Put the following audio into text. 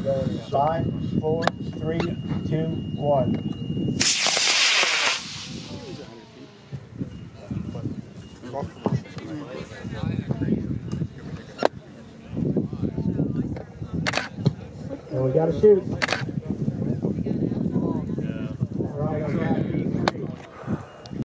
going in 5, 4, 3, 2, 1. And we gotta shoot.